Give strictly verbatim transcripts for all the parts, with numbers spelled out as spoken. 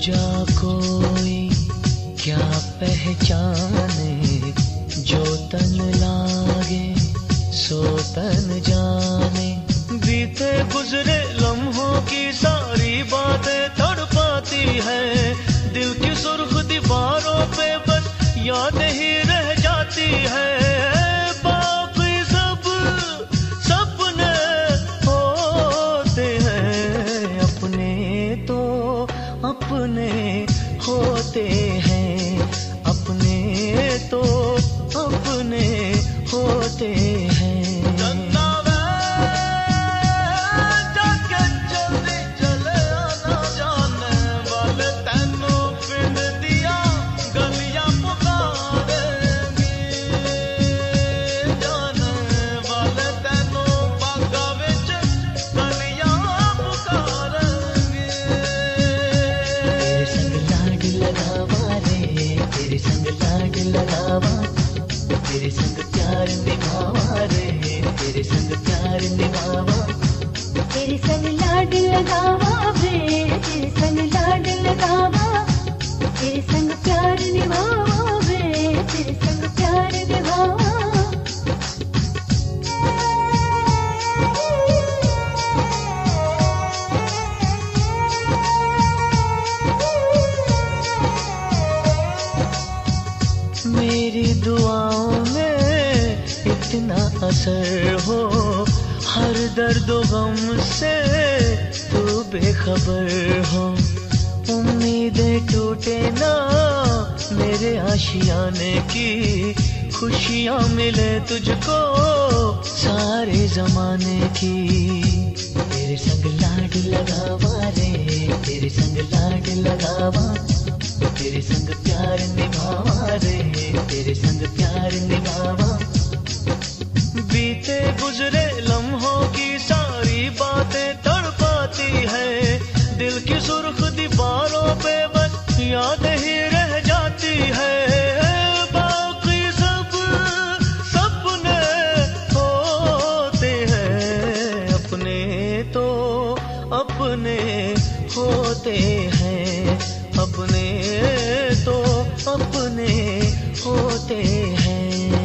दूजा कोई क्या पहचाने, जो तन लागे सो तन जाने। बीते गुजरे लम्हों की सारी बातें तड़पाती है, दिल की सुर्ख दीवारों पे बस याद ही रह जाती है। बाकी सब सपने होते हैं, अपने तो अपने होते हैं, अपने तो अपने होते हैं। तेरे संग प्यार निभावा रे, तेरे संग प्यार निभावा, तेरे संग लाड लगावा रे, तेरे संग लाड लगावा, तेरे संग प्यार निभावा रे, तेरे संग प्यार निभावा। मेरी दुआओं में इतना असर हो, हर दर्द गम से तू बेखबर हो। उम्मीदें टूटे ना मेरे आशियाने की, खुशियाँ मिले तुझको सारे जमाने की। तेरे संग लाड लगावा रे, तेरे संग लाड लगावा, तेरे संग प्यार निभावा रे, तेरे संग प्यार निभावा। बीते गुजरे लम्हों की सारी बातें तड़पाती है, दिल की सुर्ख दीवारों पे बस याद ही रह जाती है। बाकी सब सपने होते हैं, अपने तो अपने होते हैं, अपने तो अपने होते हैं।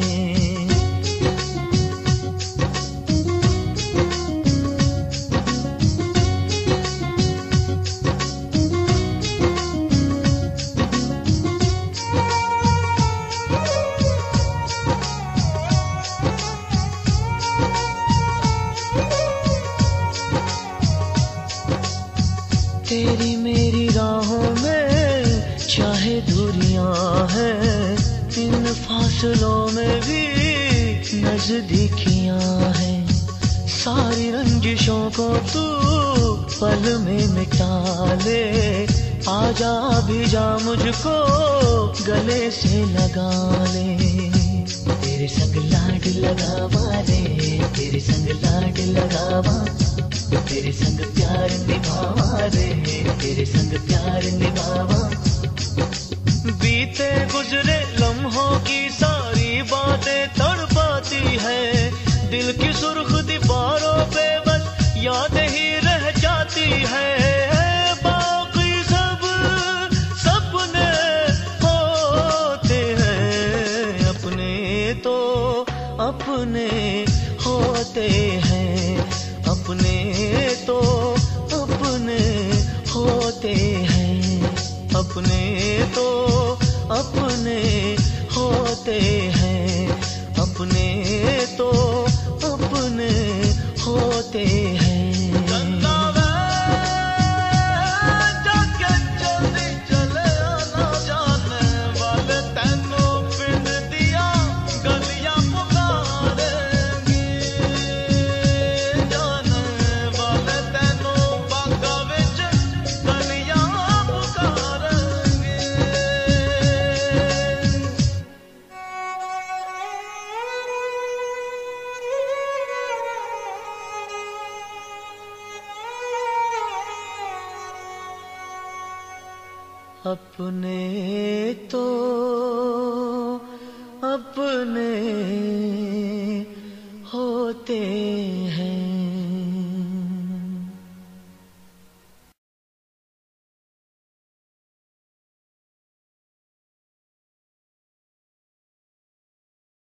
तेरी मेरी राहों में चाहे दूरियां हैं, इन फासलों में भी नजदीकियां हैं। सारी रंजिशों को तू पल में मिटा ले, आजा भी जा मुझको गले से लगा ले। तेरे संग लाड लगावा रे, तेरे संग लाड लगावा, तेरे संग प्यार निभावा रे, तेरे संग प्यार निभावा। बीते गुजरे लम्हों की सारी बातें तड़पाती है, दिल की सुर्ख दीवारों पे बस याद ही रह जाती है। बाकी सब सपने होते हैं, अपने तो अपने होते हैं, अपने तो अपने होते हैं, अपने तो अपने होते हैं, अपने तो अपने होते हैं। अपने तो अपने होते हैं।